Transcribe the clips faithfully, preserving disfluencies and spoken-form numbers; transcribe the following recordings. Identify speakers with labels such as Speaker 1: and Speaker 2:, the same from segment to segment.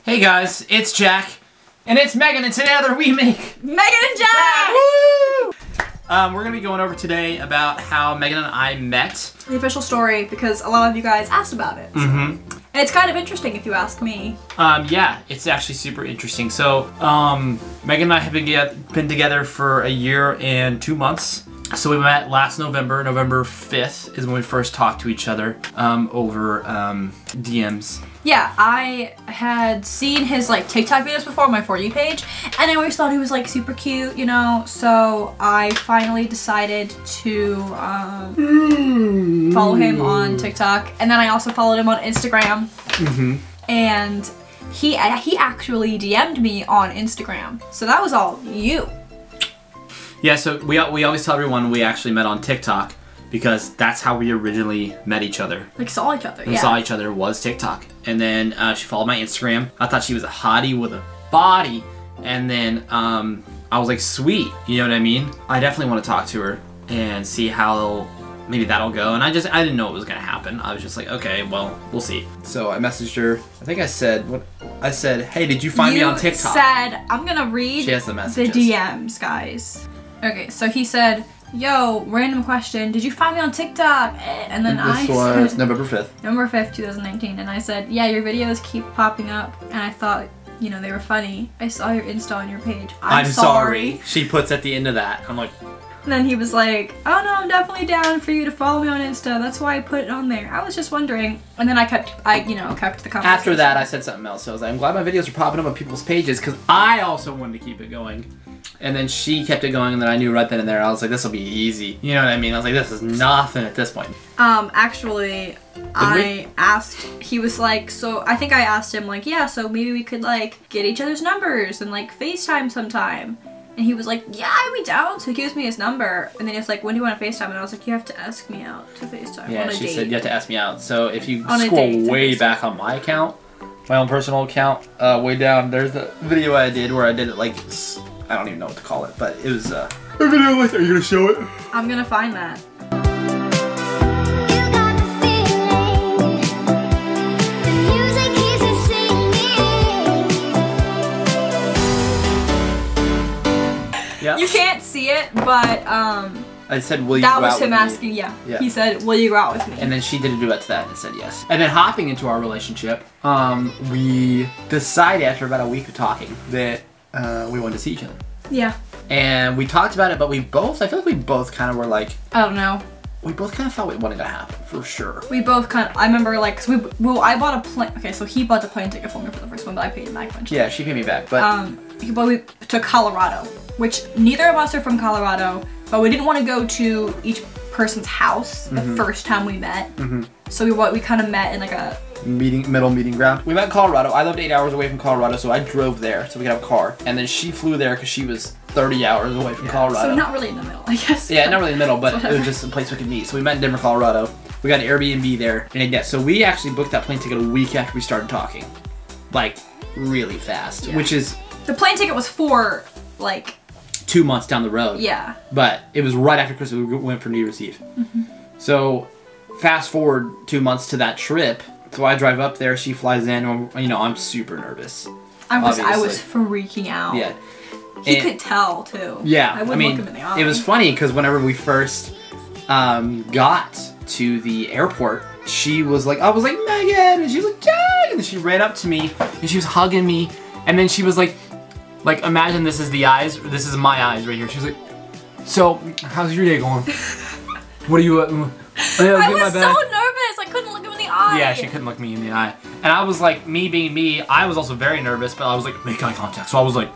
Speaker 1: Hey guys, it's Jack, and it's Megan, and together we make
Speaker 2: Megan and Jack!
Speaker 1: Woo! Um, we're gonna be going over today about how Megan and I met. The
Speaker 2: official story, because a lot of you guys asked about it.
Speaker 1: Mm-hmm.
Speaker 2: And it's kind of interesting if you ask me.
Speaker 1: Um, yeah, it's actually super interesting. So, um, Megan and I have been, get, been together for a year and two months. So we met last November. November fifth is when we first talked to each other um, over um, D Ms.
Speaker 2: Yeah, I had seen his like TikTok videos before on my For You page, and I always thought he was like super cute, you know, so I finally decided to um, follow him on TikTok, and then I also followed him on Instagram,
Speaker 1: mm-hmm.
Speaker 2: and he, he actually D M'd me on Instagram, so that was all you.
Speaker 1: Yeah, so we, we always tell everyone we actually met on TikTok because that's how we originally met each other.
Speaker 2: Like saw each other,
Speaker 1: we
Speaker 2: yeah.
Speaker 1: saw each other was TikTok. And then uh, she followed my Instagram. I thought she was a hottie with a body. And then um, I was like, sweet, you know what I mean? I definitely want to talk to her and see how maybe that'll go. And I just, I didn't know it was going to happen. I was just like, okay, well, we'll see. So I messaged her. I think I said, what? I said, hey, did you find
Speaker 2: you
Speaker 1: me on TikTok?
Speaker 2: You said, I'm going to read
Speaker 1: she has the, messages.
Speaker 2: the D Ms, guys. Okay, so he said, yo, random question, did you find me on TikTok? And then
Speaker 1: this
Speaker 2: I
Speaker 1: was
Speaker 2: said,
Speaker 1: November fifth.
Speaker 2: November fifth, two thousand nineteen, and I said, yeah, your videos keep popping up, and I thought, you know, they were funny. I saw your Insta on your page. I'm,
Speaker 1: I'm
Speaker 2: sorry.
Speaker 1: sorry. She puts at the end of that. I'm like...
Speaker 2: And then he was like, oh no, I'm definitely down for you to follow me on Insta. That's why I put it on there. I was just wondering. And then I kept, I, you know, kept the conversation.
Speaker 1: After that, I said something else. So I was like, I'm glad my videos are popping up on people's pages because I also wanted to keep it going. And then she kept it going, and then I knew right then and there, I was like, this will be easy. You know what I mean? I was like, this is nothing at this point.
Speaker 2: Um, actually, Did I we? asked, he was like, so, I think I asked him, like, yeah, so maybe we could, like, get each other's numbers and, like, FaceTime sometime. And he was like, yeah, I'd be down. So he gives me his number. And then he was like, when do you want to FaceTime? And I was like, you have to ask me out to FaceTime
Speaker 1: yeah,
Speaker 2: on a
Speaker 1: she
Speaker 2: date.
Speaker 1: said you have to ask me out. So if you
Speaker 2: on
Speaker 1: scroll way back on my account, my own personal account, uh, way down, there's a video I did where I did it, like... I don't even know what to call it, but it was uh, a video with. Are you gonna show it?
Speaker 2: I'm gonna find that.
Speaker 1: Yeah.
Speaker 2: You can't see it, but um.
Speaker 1: I said, will you
Speaker 2: that
Speaker 1: go out
Speaker 2: was him
Speaker 1: with
Speaker 2: asking,
Speaker 1: me?
Speaker 2: yeah.
Speaker 1: yeah.
Speaker 2: He said, will you go out with me?
Speaker 1: And then she did a duet to that and said yes. And then hopping into our relationship, um, we decided after about a week of talking that uh, we wanted to see each other.
Speaker 2: Yeah.
Speaker 1: And we talked about it, but we both, I feel like we both kind of were like...
Speaker 2: I don't know.
Speaker 1: We both kind of thought it wanted to happen, for sure.
Speaker 2: We both kind of, I remember like, cause we, well, I bought a plane, okay, so he bought the plane ticket for me for the first one, but I paid him back eventually.
Speaker 1: Yeah, she paid me back, but...
Speaker 2: Um, but we to Colorado, which neither of us are from Colorado, but we didn't want to go to each person's house the
Speaker 1: mm-hmm.
Speaker 2: first time we met.
Speaker 1: Mm-hmm.
Speaker 2: So we what we kind of met in like a
Speaker 1: meeting middle meeting ground. We met in Colorado. I lived eight hours away from Colorado, so I drove there so we could have a car. And then she flew there because she was thirty hours away from yeah. Colorado.
Speaker 2: So not really in the middle, I guess.
Speaker 1: Yeah, not really in the middle, but
Speaker 2: so
Speaker 1: it was just a place we could meet. So we met in Denver, Colorado. We got an Airbnb there, and yeah, so we actually booked that plane ticket a week after we started talking, like really fast, yeah. which is
Speaker 2: the plane ticket was for like
Speaker 1: two months down the road.
Speaker 2: Yeah.
Speaker 1: But it was right after Christmas. We went for New Year's Eve.
Speaker 2: Mm-hmm.
Speaker 1: So fast forward two months to that trip. So I drive up there. She flies in. And, you know, I'm super nervous.
Speaker 2: I was.
Speaker 1: obviously.
Speaker 2: I was freaking out.
Speaker 1: Yeah.
Speaker 2: He
Speaker 1: and,
Speaker 2: could tell too.
Speaker 1: Yeah.
Speaker 2: I,
Speaker 1: I mean,
Speaker 2: look him in the eye.
Speaker 1: It was funny because whenever we first um, got to the airport, she was like, I was like, Megan, and she was like, Jack, and then she ran up to me and she was hugging me, and then she was like. Like, imagine this is the eyes, this is my eyes right here. She was like, so, how's your day going? What are you, uh, oh, yeah,
Speaker 2: I was so nervous, I couldn't look him in the eye.
Speaker 1: Yeah, she couldn't look me in the eye. And I was like, me being me, I was also very nervous, but I was like, make eye contact. So I was like,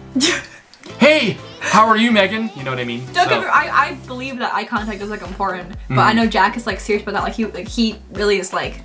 Speaker 1: hey, how are you, Megan? You know what I mean?
Speaker 2: Don't
Speaker 1: so,
Speaker 2: get me, I, I believe that eye contact is like important, but
Speaker 1: mm-hmm.
Speaker 2: I know Jack is like serious about that, like he, like, he really is like.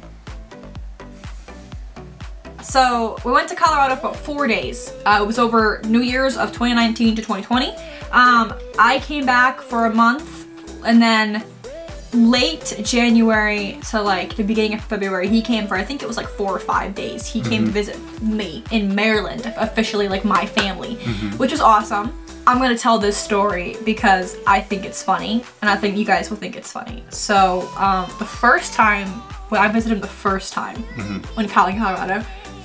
Speaker 2: So we went to Colorado for four days. Uh, it was over New Year's of twenty nineteen to twenty twenty. Um, I came back for a month, and then late January to like the beginning of February, he came for I think it was like four or five days. He mm-hmm. came to visit me in Maryland, officially like my family, mm-hmm. which was awesome. I'm gonna tell this story because I think it's funny, and I think you guys will think it's funny. So um, the first time when I visited him the first time
Speaker 1: mm-hmm.
Speaker 2: when Cali, Colorado.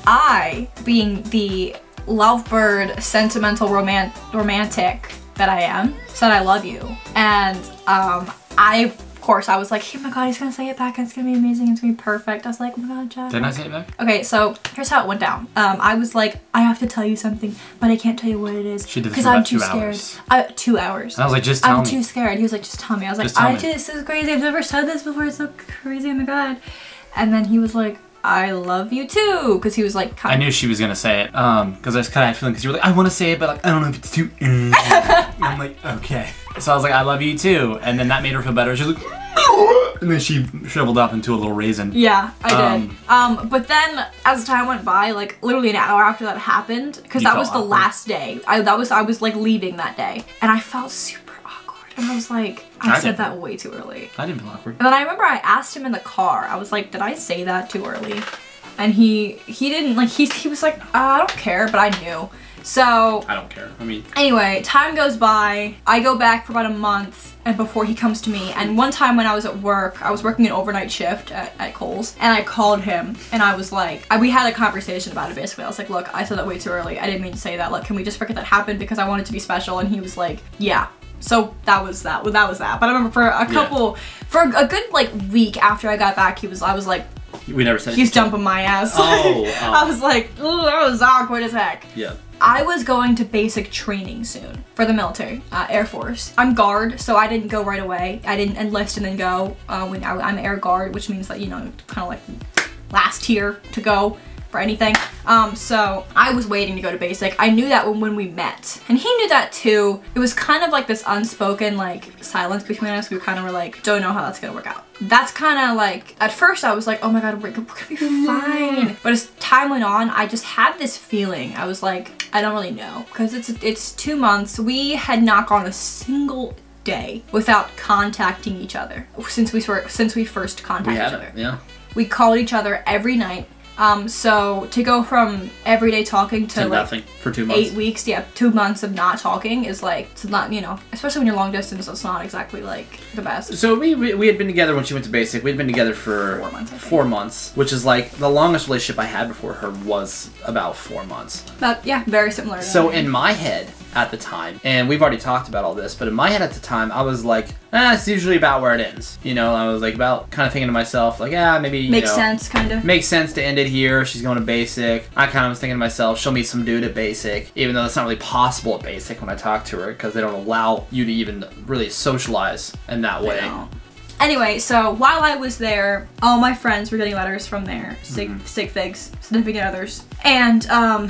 Speaker 2: I, being the lovebird, sentimental, roman romantic that I am, said I love you. And um, I, of course, I was like, oh my god, he's gonna say it back and it's gonna be amazing, it's gonna be perfect. I was like, oh my god, Jack.
Speaker 1: Didn't I say it back?
Speaker 2: Okay, so here's how it went down. Um, I was like, I have to tell you something, but I can't tell you what it is
Speaker 1: She did this
Speaker 2: because
Speaker 1: for
Speaker 2: I'm
Speaker 1: about
Speaker 2: too
Speaker 1: two
Speaker 2: scared.
Speaker 1: hours.
Speaker 2: Uh, two hours.
Speaker 1: And I was like, just tell
Speaker 2: I'm
Speaker 1: me.
Speaker 2: too scared. He was like, just tell me. I was like,
Speaker 1: Just tell
Speaker 2: I
Speaker 1: me.
Speaker 2: just, this is crazy. I've never said this before. It's so crazy. Oh my god. And then he was like, I love you too, because he was like, kind
Speaker 1: I knew she was gonna say it, um, because I was kind of feeling, because you were like, I want to say it, but like, I don't know if it's too. And I'm like, okay. So I was like, I love you too, and then that made her feel better. She was like, and then she shriveled up into a little raisin.
Speaker 2: Yeah, I
Speaker 1: Um,
Speaker 2: did. Um, but then as time went by, like literally an hour after that happened, because
Speaker 1: You
Speaker 2: that
Speaker 1: felt
Speaker 2: was the
Speaker 1: awkward.
Speaker 2: last day. I that was I was like leaving that day, and I felt super awkward. And I was like, I,
Speaker 1: I
Speaker 2: said
Speaker 1: did.
Speaker 2: that way too early.
Speaker 1: I didn't feel awkward.
Speaker 2: And then I remember I asked him in the car. I was like, did I say that too early? And he he didn't like he he was like, uh, I don't care, but I knew. So
Speaker 1: I don't care. I mean,
Speaker 2: anyway, time goes by. I go back for about a month and before he comes to me. And one time when I was at work, I was working an overnight shift at, at Kohl's, and I called him and I was like, I, we had a conversation about it basically. I was like, look, I said that way too early. I didn't mean to say that. Look, can we just forget that happened because I wanted to be special? And he was like, yeah. So that was that. Well, that was that. But I remember for a couple, yeah. for a good like week after I got back, he was, I was like,
Speaker 1: we never said
Speaker 2: he's
Speaker 1: it.
Speaker 2: dumping my ass.
Speaker 1: Oh, oh.
Speaker 2: I was like, ooh, that was awkward as heck.
Speaker 1: Yeah.
Speaker 2: I was going to basic training soon for the military, uh, Air Force. I'm guard, so I didn't go right away. I didn't enlist and then go. Uh, when I, I'm Air Guard, which means that, you know, kind of like last tier to go for anything. Um, so I was waiting to go to basic. I knew that when, when we met, and he knew that too. It was kind of like this unspoken like silence between us. We kind of were like, don't know how that's gonna work out. That's kind of like, at first I was like, oh my god, we're, we're gonna be fine. But as time went on, I just had this feeling. I was like, I don't really know, because it's it's two months. We had not gone a single day without contacting each other since we were since we first contacted
Speaker 1: We had
Speaker 2: each other.
Speaker 1: it, yeah.
Speaker 2: We called each other every night. Um, so to go from everyday talking to,
Speaker 1: To
Speaker 2: like
Speaker 1: nothing for two months.
Speaker 2: eight weeks, yeah, two months of not talking is like, it's not, you know, especially when you're long distance, it's not exactly like the best.
Speaker 1: So we, we we had been together when she went to basic. We'd been together for
Speaker 2: Four months, I think.
Speaker 1: four months, which is like the longest relationship I had before her was about four months.
Speaker 2: But yeah, very similar. To
Speaker 1: So
Speaker 2: that.
Speaker 1: in my head at the time, and we've already talked about all this, but in my head at the time, I was like, ah, it's usually about where it ends. You know, I was like about kind of thinking to myself, like, yeah, maybe you
Speaker 2: makes
Speaker 1: know,
Speaker 2: sense, kind of.
Speaker 1: Makes sense to end it here. She's going to basic. I kind of was thinking to myself, she'll meet some dude at basic, even though that's not really possible at basic when I talk to her, because they don't allow you to even really socialize in that way.
Speaker 2: know. Anyway, so while I was there, all my friends were getting letters from their sig,
Speaker 1: Mm-hmm.
Speaker 2: sig figs, significant others, and um,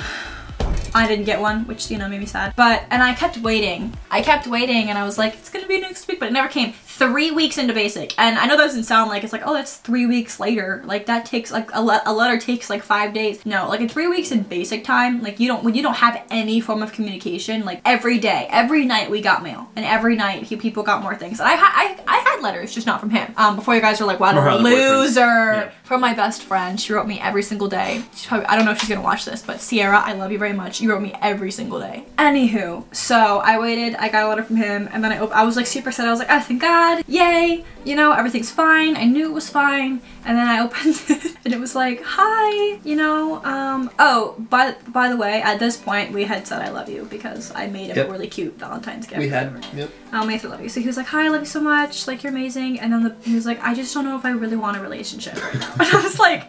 Speaker 2: I didn't get one, which, you know, made me sad. But, and I kept waiting. I kept waiting, and I was like, it's gonna be next week, but it never came. Three weeks into basic, and I know that doesn't sound like it's like, oh, that's three weeks later. Like that takes like a, le a letter takes like five days. No, like in three weeks in basic time, like you don't when you don't have any form of communication, like every day, every night we got mail, and every night he, people got more things. And I had I, I had letters, just not from him. Um, before you guys are like, wow,
Speaker 1: From her
Speaker 2: what a
Speaker 1: other boyfriends.
Speaker 2: loser.
Speaker 1: Yeah.
Speaker 2: From my best friend, she wrote me every single day. She probably, I don't know if she's gonna watch this, but Sierra, I love you very much. You wrote me every single day. Anywho, so I waited. I got a letter from him, and then I op I was like super sad. I was like, oh, thank God, yay. You know, everything's fine. I knew it was fine. And then I opened it and it was like, hi, you know, um, oh, by, by the way, at this point we had said I love you because I made him
Speaker 1: Yep.
Speaker 2: a really cute Valentine's gift.
Speaker 1: We had, yep.
Speaker 2: Um, Matthew, love you. So he was like, hi, I love you so much. Like, you're amazing. And then the, he was like, I just don't know if I really want a relationship right now. And I was like,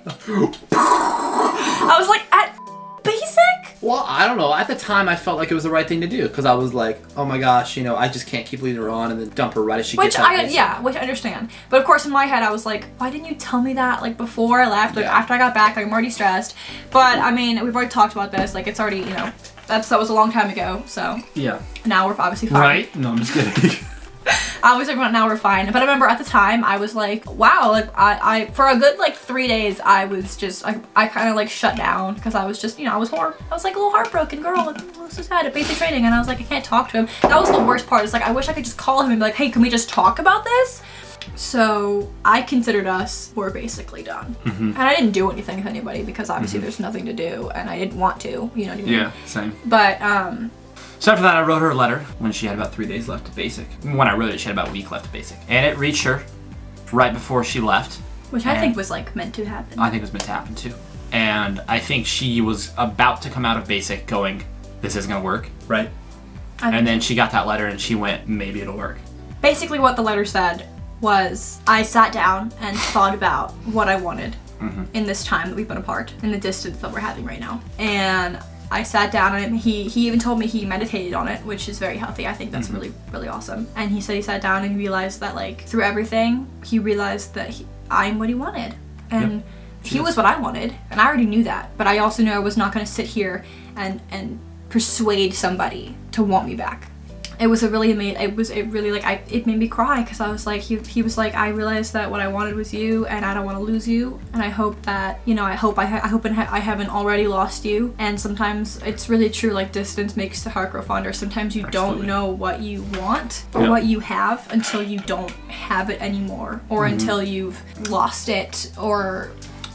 Speaker 2: I was like, at basic?
Speaker 1: Well, I don't know. At the time, I felt like it was the right thing to do because I was like, oh my gosh, you know, I just can't keep leading her on and then dump her right as she
Speaker 2: Which
Speaker 1: gets out.
Speaker 2: I,
Speaker 1: of basic.
Speaker 2: yeah, which I understand. But of course in my head I was like, why didn't you tell me that like before I left, like
Speaker 1: Yeah.
Speaker 2: after I got back, like I'm already stressed. But I mean, we've already talked about this, like it's already, you know, that's, that was a long time ago, so
Speaker 1: Yeah.
Speaker 2: now we're obviously fine.
Speaker 1: Right? No, I'm just kidding.
Speaker 2: I was like, well, now we're fine. But I remember at the time I was like, wow, like I, I for a good like three days I was just, I, I kind of like shut down because I was just, you know, I was hor I was like a little heartbroken girl, like I was so sad at basic training, and I was like, I can't talk to him. That was the worst part. It's like I wish I could just call him and be like, hey, can we just talk about this? So I considered us were basically done.
Speaker 1: Mm-hmm.
Speaker 2: And I didn't do anything with anybody because obviously there's nothing to do and I didn't want to, you know what I mean?
Speaker 1: Yeah, same.
Speaker 2: But um
Speaker 1: So after that, I wrote her a letter when she had about three days left of basic. When I wrote it, she had about a week left of basic. And it reached her right before she left.
Speaker 2: which I
Speaker 1: And
Speaker 2: think was like meant to happen.
Speaker 1: I think it was meant to happen too. and I think she was about to come out of basic going, this isn't gonna work, right? And then she got that letter and she went, maybe it'll work.
Speaker 2: Basically what the letter said was, I sat down and thought about what I wanted mm-hmm. in this time that we've been apart, in the distance that we're having right now. And I sat down and he, he even told me he meditated on it, which is very healthy. I think that's mm-hmm. really, really awesome. And he said he sat down and he realized that like through everything, he realized that he, I'm what he wanted. And yep. he was what I wanted. And I already knew that. But I also knew I was not gonna sit here and, and persuade somebody to want me back. It was a really amazing, it was, it really like, I, it made me cry because I was like, he, he was like, I realized that what I wanted was you and I don't want to lose you. And I hope that, you know, I hope I, ha I hope I haven't already lost you. And sometimes it's really true, like distance makes the heart grow fonder. Sometimes you Absolutely. don't know what you want or yep. what you have until you don't have it anymore or mm-hmm. until you've lost it or,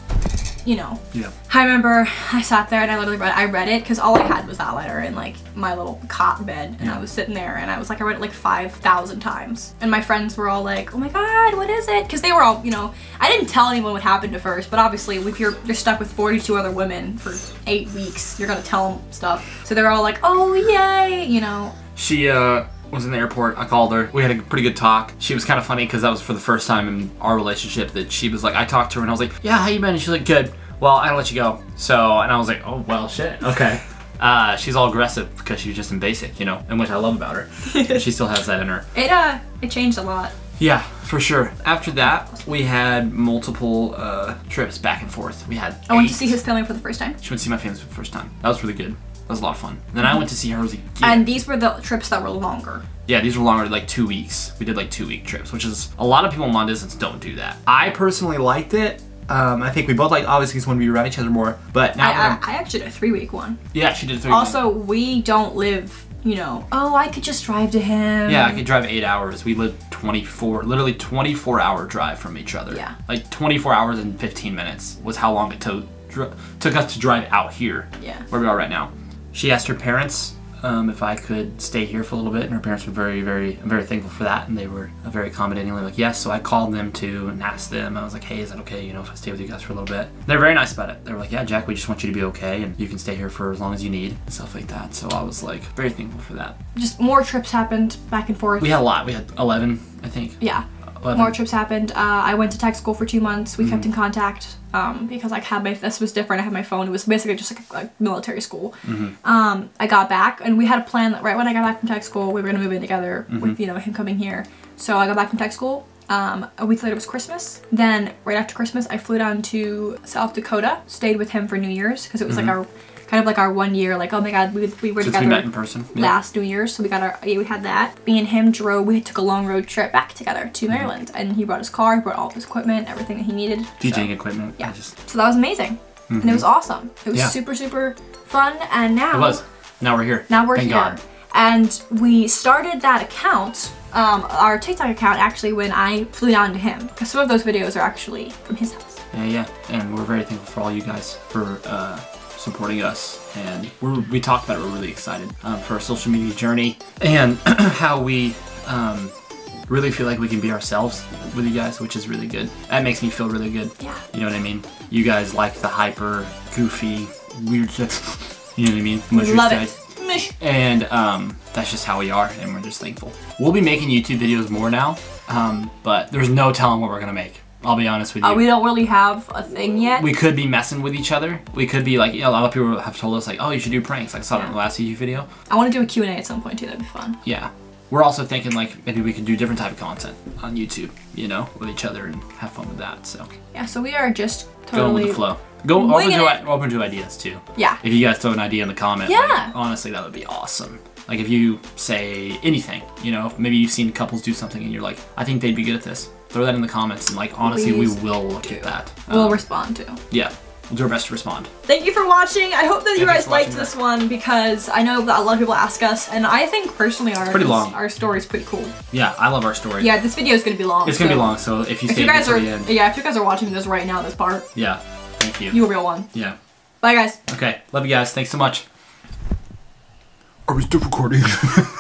Speaker 2: you know.
Speaker 1: Yeah.
Speaker 2: I remember I sat there and I literally read I read it because all I had was that letter in like my little cot bed and yeah. I was sitting there and I was like I read it like five thousand times and my friends were all like, oh my god, what is it? Because they were all, you know, I didn't tell anyone what happened at first, but obviously if you're you're stuck with forty-two other women for eight weeks, you're gonna tell them stuff. So they were all like, oh yay, you know.
Speaker 1: She uh was in the airport. I called her. We had a pretty good talk. She was kind of funny because that was for the first time in our relationship that she was like, I talked to her and I was like, yeah, how you been? And she's like, good. Well, I don't let you go. So, and I was like, oh, well, shit. Okay. Uh, she's all aggressive because she was just in basic, you know, and which I love about her. She still has that in her.
Speaker 2: It, uh, it changed a lot.
Speaker 1: Yeah, for sure. After that, we had multiple uh, trips back and forth. We had
Speaker 2: I went to see his family for the first time.
Speaker 1: She went to see my family for the first time. That was really good. That was a lot of fun. And then I went to see hers again.
Speaker 2: And these were the trips that were longer.
Speaker 1: Yeah, these were longer, like two weeks. We did like two week trips, which is, a lot of people in long distance don't do that. I personally liked it. Um, I think we both like, obviously just want to be around each other more, but now-
Speaker 2: I, I, I actually did a three week one.
Speaker 1: Yeah, she did a three
Speaker 2: Also, week. we don't live, you know, oh, I could just drive to him.
Speaker 1: Yeah, I could drive eight hours. We live twenty-four, literally twenty-four hour drive from each other.
Speaker 2: Yeah.
Speaker 1: Like twenty-four hours and fifteen minutes was how long it to, took us to drive out here.
Speaker 2: Yeah.
Speaker 1: Where we are right now. She asked her parents um, if I could stay here for a little bit, and her parents were very, very, I'm very thankful for that, and they were uh, very accommodatingly like, yes. So I called them too and asked them. I was like, hey, is that okay, you know, if I stay with you guys for a little bit? They're very nice about it. They were like, yeah, Jack, we just want you to be okay, and you can stay here for as long as you need, and stuff like that. So I was like, very thankful for that.
Speaker 2: Just more trips happened back and forth.
Speaker 1: We had a lot. We had eleven, I think.
Speaker 2: Yeah. eleven. More trips happened. Uh, I went to tech school for two months. We mm-hmm. kept in contact um, because I had my, this was different. I had my phone. It was basically just like a, like military school. Mm-hmm. um, I got back and we had a plan that right when I got back from tech school, we were gonna move in together mm-hmm. with, you know, him coming here. So I got back from tech school. Um, a week later was Christmas. Then right after Christmas, I flew down to South Dakota, stayed with him for New Year's because it was mm-hmm. like our kind of like our one year, like, oh my god, we, we were
Speaker 1: Since
Speaker 2: together
Speaker 1: we met in person.
Speaker 2: last yeah. New Year's, so we got our, yeah, we had that. Me and him drove, we took a long road trip back together to Maryland, mm-hmm. and he brought his car, he brought all of his equipment, everything that he needed.
Speaker 1: DJing
Speaker 2: so,
Speaker 1: equipment.
Speaker 2: Yeah,
Speaker 1: I just...
Speaker 2: so that was amazing, mm-hmm. and it was awesome. It was yeah. super, super fun, and now...
Speaker 1: It was. Now we're here.
Speaker 2: Now we're
Speaker 1: Thank
Speaker 2: here.
Speaker 1: God.
Speaker 2: And we started that account, um, our TikTok account, actually, when I flew down to him, because some of those videos are actually from his house.
Speaker 1: Yeah, yeah, and we're very thankful for all you guys for, uh, supporting us, and we're, we talked about it. We're really excited um, for our social media journey and how we um, really feel like we can be ourselves with you guys, which is really good. That makes me feel really good.
Speaker 2: Yeah.
Speaker 1: You know what I mean? You guys like the hyper, goofy, weird stuff. You know what I mean?
Speaker 2: We love it. Mush.
Speaker 1: And um, that's just how we are, and we're just thankful. We'll be making YouTube videos more now, um, but there's no telling what we're gonna make. I'll be honest with you.
Speaker 2: Uh, we don't really have a thing yet.
Speaker 1: We could be messing with each other. We could be like, you know, a lot of people have told us like, oh, you should do pranks. Like I saw
Speaker 2: yeah.
Speaker 1: that in the last YouTube video.
Speaker 2: I want to do a Q and A at some point too. That'd be fun.
Speaker 1: Yeah. We're also thinking like maybe we could do different type of content on YouTube, you know, with each other and have fun with that. So
Speaker 2: yeah. So we are just totally
Speaker 1: going with the flow. Go open to, open to ideas too.
Speaker 2: Yeah.
Speaker 1: If you guys throw an idea in the comment,
Speaker 2: yeah.
Speaker 1: Like, honestly, that would be awesome. Like if you say anything, you know, maybe you've seen couples do something and you're like, I think they'd be good at this. Throw that in the comments and like honestly Please we will look do. at that.
Speaker 2: We'll
Speaker 1: um,
Speaker 2: respond to.
Speaker 1: Yeah. We'll do our best to respond.
Speaker 2: Thank you for watching. I hope that
Speaker 1: yeah,
Speaker 2: you guys liked this that. one because I know that a lot of people ask us, and I think personally our
Speaker 1: pretty long.
Speaker 2: our story's pretty cool.
Speaker 1: Yeah, I love our story.
Speaker 2: Yeah, this video is gonna be long.
Speaker 1: It's
Speaker 2: so
Speaker 1: gonna be long, so if you
Speaker 2: if
Speaker 1: stay
Speaker 2: you guys are,
Speaker 1: the end,
Speaker 2: yeah, if you guys are watching this right now, this part.
Speaker 1: Yeah, thank you.
Speaker 2: You a real one.
Speaker 1: Yeah.
Speaker 2: Bye guys.
Speaker 1: Okay, love you guys. Thanks so much. Are we still recording?